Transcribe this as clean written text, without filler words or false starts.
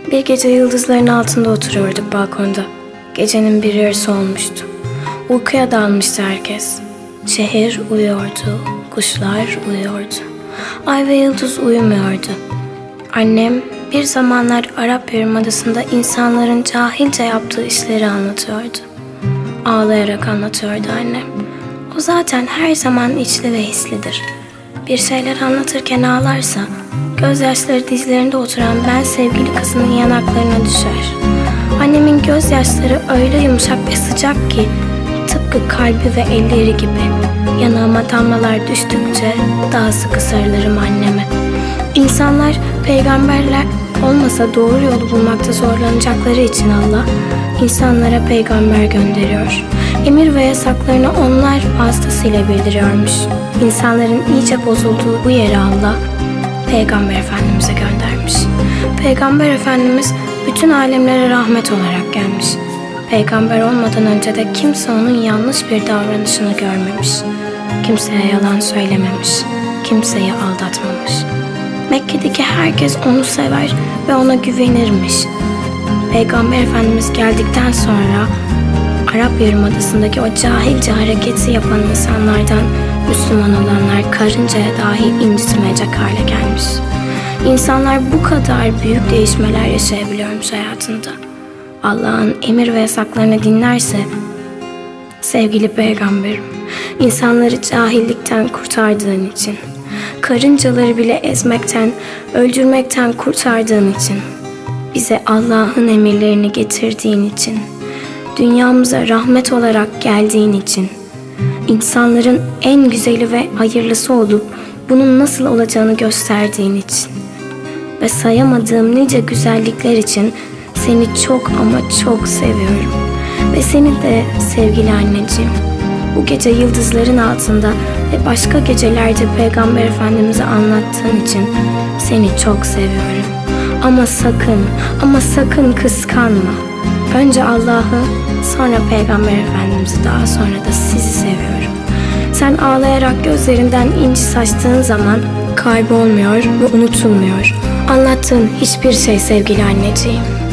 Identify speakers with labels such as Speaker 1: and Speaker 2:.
Speaker 1: Bir gece yıldızların altında oturuyorduk balkonda. Gecenin bir yarısı olmuştu. Uykuya dalmıştı herkes. Şehir uyuyordu, kuşlar uyuyordu. Ay ve yıldız uyumuyordu. Annem bir zamanlar Arap Yarımadası'nda insanların cahilce yaptığı işleri anlatıyordu. Ağlayarak anlatıyordu annem. O zaten her zaman içli ve hislidir. Bir şeyler anlatırken ağlarsa, gözyaşları dizlerinde oturan ben sevgili kızının yanaklarına düşer. Annemin gözyaşları öyle yumuşak ve sıcak ki, tıpkı kalbi ve elleri gibi. Yanağıma damlalar düştükçe daha sıkı sarılırım anneme. İnsanlar peygamberler olmasa doğru yolu bulmakta zorlanacakları için Allah, insanlara peygamber gönderiyor. Emir ve yasaklarını onlar vasıtasıyla bildiriyormuş. İnsanların iyice bozulduğu bu yere Allah, Peygamber Efendimiz'e göndermiş. Peygamber Efendimiz bütün alemlere rahmet olarak gelmiş. Peygamber olmadan önce de kimse onun yanlış bir davranışını görmemiş. Kimseye yalan söylememiş. Kimseyi aldatmamış. Mekke'deki herkes onu sever ve ona güvenirmiş. Peygamber Efendimiz geldikten sonra Arap Yarımadası'ndaki o cahilce hareketi yapan insanlardan Müslüman olanlar karıncaya dahi incitmeyecek hale gelmiş. İnsanlar bu kadar büyük değişmeler yaşayabiliyormuş hayatında. Allah'ın emir ve yasaklarını dinlerse, sevgili peygamberim, insanları cahillikten kurtardığın için, karıncaları bile ezmekten, öldürmekten kurtardığın için, bize Allah'ın emirlerini getirdiğin için, dünyamıza rahmet olarak geldiğin için, insanların en güzeli ve hayırlısı olup bunun nasıl olacağını gösterdiğin için ve sayamadığım nice güzellikler için seni çok ama çok seviyorum. Ve seni de sevgili anneciğim, bu gece yıldızların altında ve başka gecelerde Peygamber Efendimiz'e anlattığın için seni çok seviyorum. Ama sakın kıskanma. Önce Allah'ı, sonra Peygamber Efendimiz'i, daha sonra da sizi seviyorum. Sen ağlayarak gözlerinden inci saçtığın zaman kaybolmuyor ve unutulmuyor anlattığın hiçbir şey sevgili anneciğim.